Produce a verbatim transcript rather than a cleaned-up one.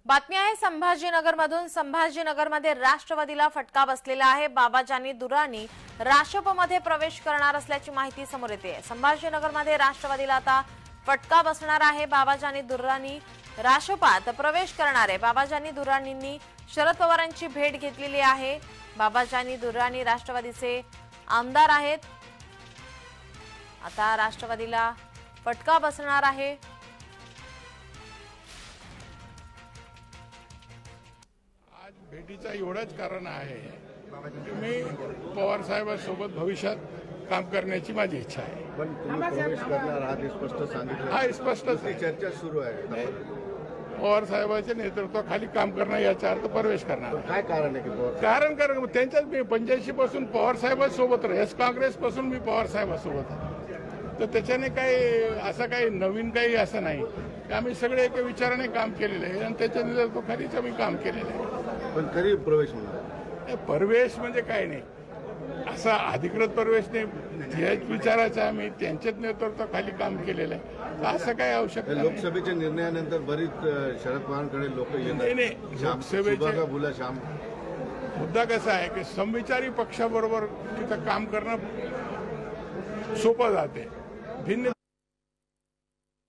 बातमी आहे संभाजीनगरमधून। संभाजीनगरमध्ये राष्ट्रवादीला फटका बसलेला आहे। बाबाजानी दुर्राणी राष्ट्रपमध्ये प्रवेश करणार असल्याची माहिती समोर येते। संभाजीनगरमध्ये राष्ट्रवादीला आता फटका बसणार आहे। बाबाजानी दुर्राणी राष्ट्रपात प्रवेश करणार आहे। बाबाजानी दुर्राणींनी शरद पवारांची भेट घेतलेली आहे। बाबाजानी दुर्राणी राष्ट्रवादीचे आमदार आहेत। आता राष्ट्रवादीला फटका बसणार आहे। आज भेटीचा एवढंच कारण आहे की मी पवार साहेबांसोबत भविष्यात काम करण्याची माझी इच्छा आहे। पण तुम्ही प्रवेश करणार आहात स्पष्ट सांगितलं। हा स्पष्ट चर्चा सुरू आहे। पवार साहेबांच्या नेतृत्वाखाली काम करणं याचा अर्थ प्रवेश करणार। काय कारण आहे की पवार कारण कारण त्यांच्याच मी पंच्याऐंशी पासून पवार साहेबांसोबत एस काँग्रेस पासून मी पवार साहेबांसोबत आहे। तर त्याच्याने काही असं काही नवीन काही असं नाही की आम्ही सगळे एका विचाराने काम केलेलं आहे आणि त्याच्या नेतृत्वाखालीच आम्ही काम केलेलं आहे। पण कधी प्रवेश होणार? प्रवेश म्हणजे काय नाही, असा अधिकृत प्रवेश नाही। याच विचाराचा आम्ही त्यांच्याच नेतृत्वाखाली काम केलेलं आहे। असं काय आवश्यक नाही। लोकसभेच्या निर्णयानंतर बरीच शरद पवारांकडे लोक येतात। लोकसभेचा बुला श्याम मुद्दा कसा आहे की समविचारी पक्षाबरोबर तिथं काम करणं सोपं जाते। भिन्न